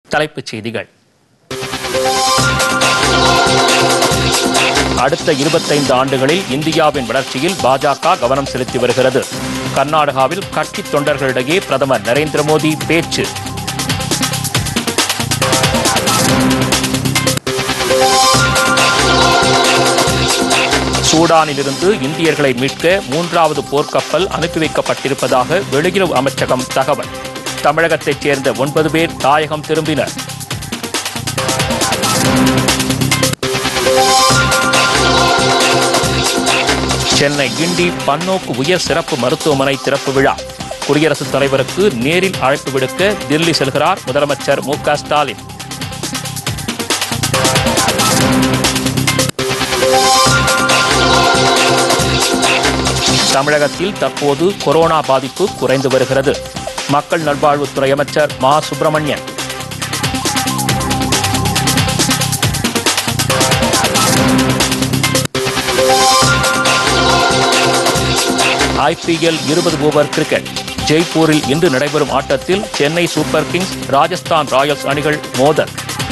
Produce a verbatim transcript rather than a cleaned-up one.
தலைப்புச் செய்திகள். அடுத்த இருபத்தைந்து ஆண்டுகளில் இந்தியாவின் வளர்ச்சியில் பாஜக கவனம் செலுத்தி வருகிறது. கர்நாடகாவில் கட்சி தொண்டர்களிடையே பிரதமர் நரேந்திர மோடி பேச்சு. சூடானிலிருந்து இந்தியர்களை மீட்க மூன்றாவது போர்க்கப்பல் அனுப்பி வைக்கப்பட்டிருப்பதாக வெளியுறவு அமைச்சகம் தகவல். தமிழகத்தைச் சேர்ந்த ஒன்பது பேர் தாயகம் திரும்பினர். சென்னை கிண்டி பன்னோக்கு உயர் சிறப்பு மருத்துவமனை திறப்பு விழா. குடியரசுத் தலைவருக்கு நேரில் அழைப்பு விடுக்க தில்லி செல்கிறார் முதலமைச்சர் மு க ஸ்டாலின். தமிழகத்தில் தற்போது கொரோனா பாதிப்பு குறைந்து வருகிறது. மக்கள் நல்வாழ்வுத்துறை அமைச்சர் Ma Subramanian. I P L இருபது ஓவர் கிரிக்கெட். ஜெய்ப்பூரில் இன்று நடைபெறும் ஆட்டத்தில் Chennai super kings Rajasthan royals அணிகள் மோதல்.